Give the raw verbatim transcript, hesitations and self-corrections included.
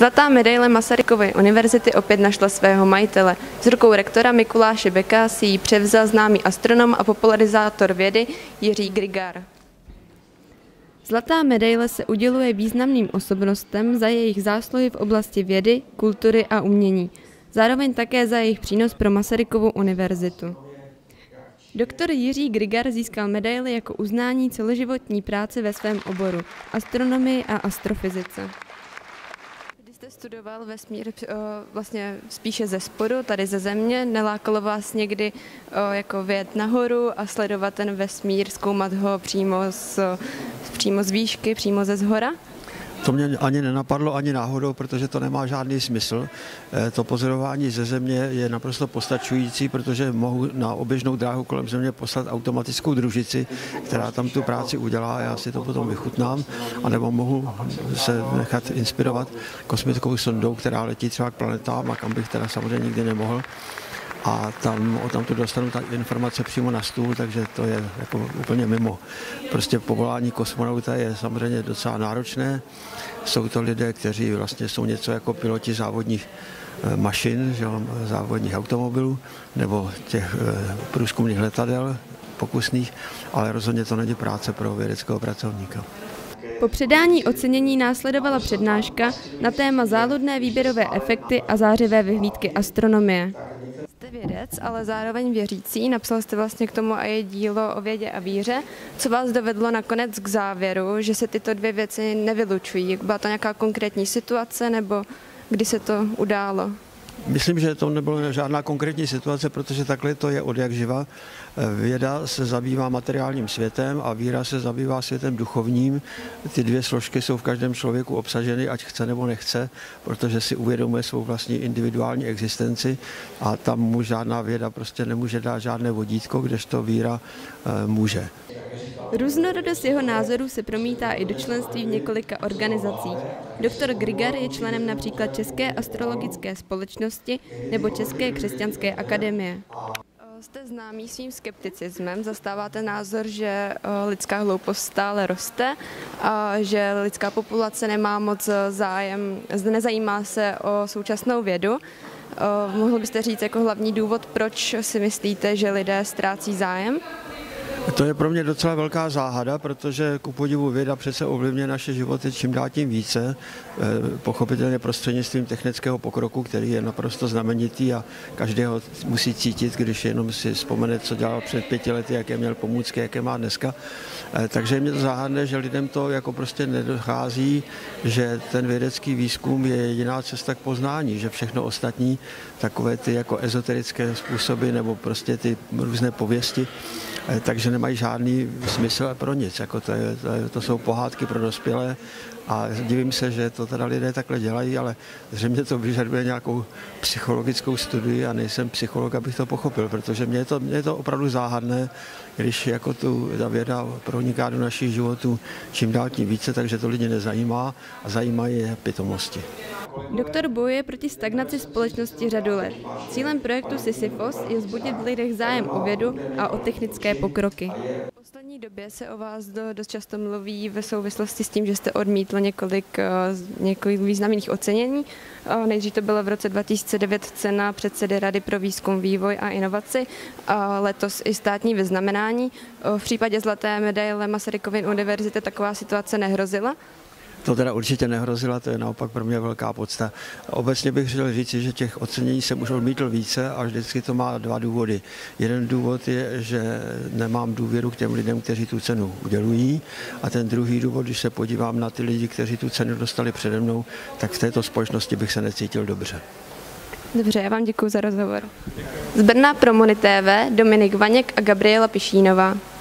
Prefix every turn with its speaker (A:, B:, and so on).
A: Zlatá medaile Masarykovy univerzity opět našla svého majitele. Z rukou rektora Mikuláše Beka si ji převzal známý astronom a popularizátor vědy Jiří Grigar. Zlatá medaile se uděluje významným osobnostem za jejich zásluhy v oblasti vědy, kultury a umění, zároveň také za jejich přínos pro Masarykovu univerzitu. Doktor Jiří Grigar získal medaili jako uznání celoživotní práce ve svém oboru, astronomii a astrofyzice. Když jste studoval vesmír vlastně spíše ze spodu, tady ze Země, nelákalo vás někdy jako vyjet nahoru a sledovat ten vesmír, zkoumat ho přímo z, přímo z výšky, přímo ze zhora?
B: To mě ani nenapadlo, ani náhodou, protože to nemá žádný smysl. To pozorování ze Země je naprosto postačující, protože mohu na oběžnou dráhu kolem Země poslat automatickou družici, která tam tu práci udělá, já si to potom vychutnám, anebo mohu se nechat inspirovat kosmickou sondou, která letí třeba k planetám a kam bych teda samozřejmě nikdy nemohl. A tam odtamtud dostanu ta informace přímo na stůl, takže to je jako úplně mimo. Prostě povolání kosmonauta je samozřejmě docela náročné. Jsou to lidé, kteří vlastně jsou něco jako piloti závodních mašin, že, závodních automobilů nebo těch průzkumných letadel pokusných, ale rozhodně to není práce pro vědeckého pracovníka.
A: Po předání ocenění následovala přednáška na téma záludné výběrové efekty a zářivé vyhlídky astronomie. Jste vědec, ale zároveň věřící, napsal jste vlastně k tomu i dílo o vědě a víře. Co vás dovedlo nakonec k závěru, že se tyto dvě věci nevylučují? Byla to nějaká konkrétní situace nebo kdy se to událo?
B: Myslím, že to nebylo žádná konkrétní situace, protože takhle to je od jak živa. Věda se zabývá materiálním světem a víra se zabývá světem duchovním. Ty dvě složky jsou v každém člověku obsaženy, ať chce nebo nechce, protože si uvědomuje svou vlastní individuální existenci a tam mu žádná věda prostě nemůže dát žádné vodítko, kdežto víra e, může.
A: Různorodost jeho názorů se promítá i do členství v několika organizacích. Doktor Grigar je členem například České astrologické společnosti nebo České křesťanské akademie. Jste známý svým skepticismem, zastáváte názor, že lidská hloupost stále roste a že lidská populace nemá moc zájem, nezajímá se o současnou vědu. Mohl byste říct jako hlavní důvod, proč si myslíte, že lidé ztrácí zájem?
B: To je pro mě docela velká záhada, protože ku podivu věda přece ovlivňuje naše životy čím dál tím více, pochopitelně prostřednictvím technického pokroku, který je naprosto znamenitý a každý ho musí cítit, když jenom si vzpomene, co dělal před pěti lety, jaké měl pomůcky, jaké má dneska. Takže je mě to záhadné, že lidem to jako prostě nedochází, že ten vědecký výzkum je jediná cesta k poznání, že všechno ostatní, takové ty jako ezoterické způsoby nebo prostě ty různé pověsti, takže nemají žádný smysl pro nic. Jako to, je, to, je, to jsou pohádky pro dospělé a divím se, že to teda lidé takhle dělají, ale zřejmě to vyžaduje nějakou psychologickou studii a nejsem psycholog, abych to pochopil, protože mě je to, mě je to opravdu záhadné, když jako tu, ta věda proniká do našich životů čím dál tím více, takže to lidi nezajímá a zajímají je pitomosti.
A: Doktor bojuje proti stagnaci společnosti řadu let. Cílem projektu Sisyphos je vzbudit v lidech zájem o vědu a o technické pokroky. V poslední době se o vás dost často mluví ve souvislosti s tím, že jste odmítl několik, několik významných ocenění. Nejdřív to bylo v roce dva tisíce devět cena předsedy Rady pro výzkum, vývoj a inovaci, a letos i státní vyznamenání. V případě zlaté medaile Masarykovy univerzity taková situace nehrozila?
B: To teda určitě nehrozila, to je naopak pro mě velká podsta. Obecně bych chtěl říct, že těch ocenění jsem už odmítl více a vždycky to má dva důvody. Jeden důvod je, že nemám důvěru k těm lidem, kteří tu cenu udělují, a ten druhý důvod, když se podívám na ty lidi, kteří tu cenu dostali přede mnou, tak v této společnosti bych se necítil dobře.
A: Dobře, já vám děkuji za rozhovor. Z Brna pro Moni T V Dominik Vaněk a Gabriela Pišínová.